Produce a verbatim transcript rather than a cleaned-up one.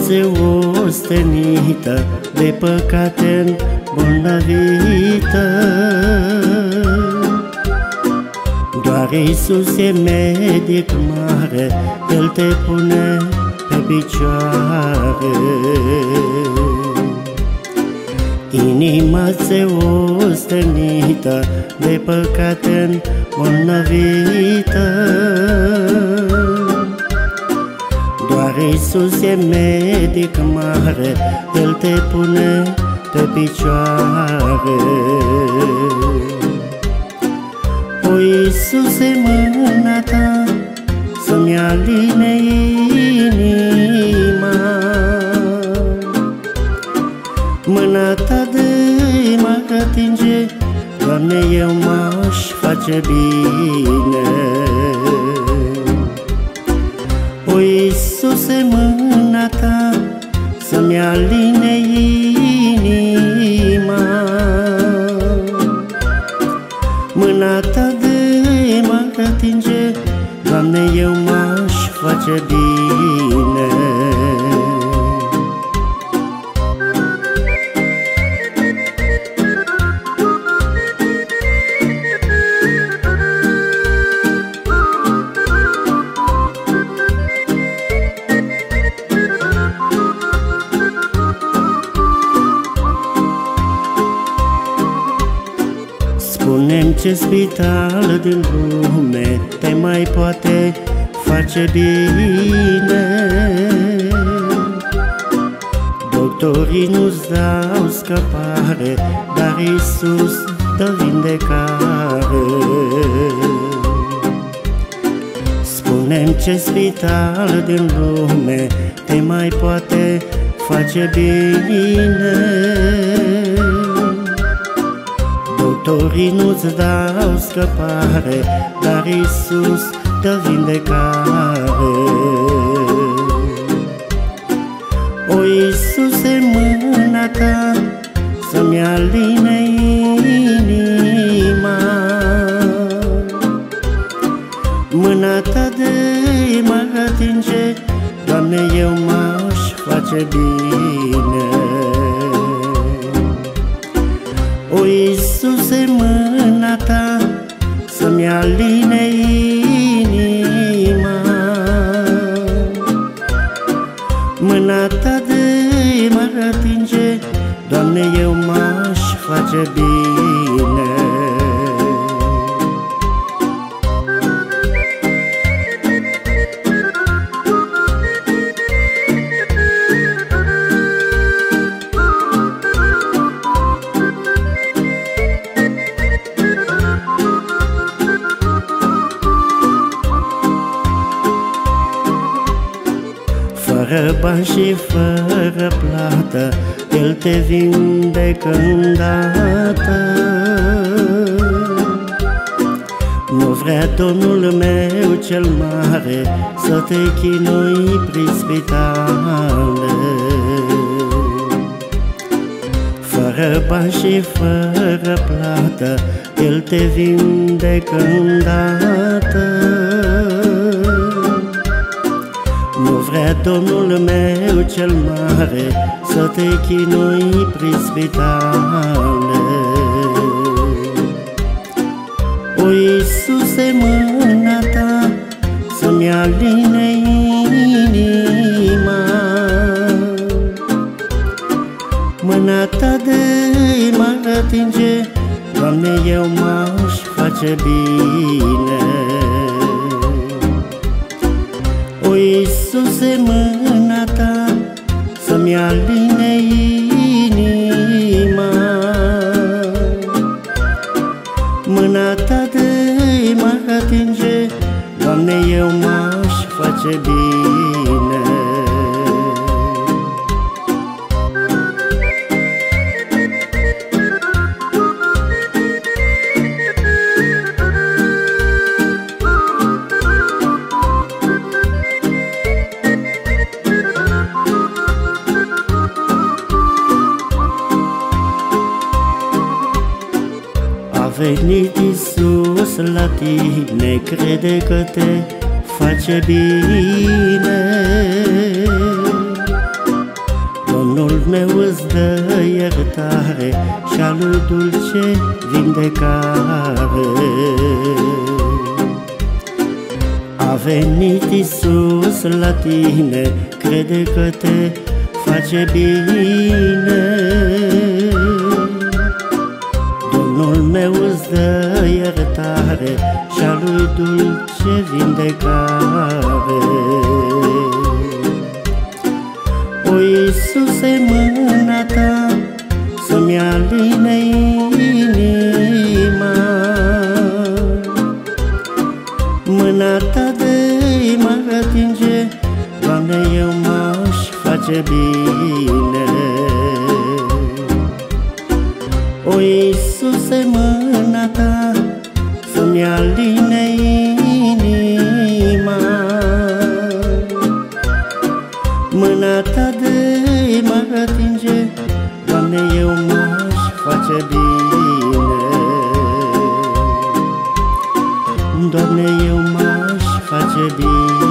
viață ostenită de păcate îmbolnăvită. Doar Iisus e medic mare, El te pune pe picioare. Inima-ți ostenită de păcate îmbolnăvită. Doar Iisus e medic mare, El te pune pe picioare. O, Iisuse, mâna ta să-mi aline inima, mâna ta de mă atinge, Doamne, eu m-aș face bine. O, Iisuse, mâna ta să-mi aline inima, mâna ta de mă atinge, Doamne, eu m-aș face bine. Spune-mi ce spital din lume te mai poate face bine. Doctorii nu-ți dau scăpare, dar Iisus dă vindecare. Spune-mi ce spital din lume te mai poate face bine. Doctorii nu-ți dau scăpare, dar Iisus dă vindecare. O, Iisuse, mâna ta să-mi aline inima, mâna ta de mă atinge, Doamne, eu m-aș face bine. O, Iisuse, mâna ta să-mi aline inima, mâna ta de mă atinge, Doamne, eu m-aș face bine. Fără bani și fără plată, El te vindecă îndată. Nu vrea Domnul meu cel mare să te chinui prin spitale. Fără bani și fără plată, El te vindecă îndată. Nu vrea Domnul meu cel mare să te chinui prin spitale. O, Iisuse, mâna ta să-mi aline inima, mâna ta de mă atinge, Doamne, eu m-aș face bine. O, Iisuse, mâna ta să-mi aline inima, mâna ta de mă atinge, Doamne, eu m-aș face bine. venit Iisus la tine, crede că te face bine. îți dă iertare și-a lui dulce vindecare. A venit Iisus la tine, crede că te face bine. Domnul meu îți dă iertare și-a lui dulce vindecare. O, Iisuse, mâna ta să-mi aline inima, mâna ta de mă atinge, Doamne, eu m-aș face bine. O, Iisuse, mâna ta să-mi aline inima, mâna ta de mă atinge, Doamne, eu m-aș face bine. Doamne, eu m-aș face bine.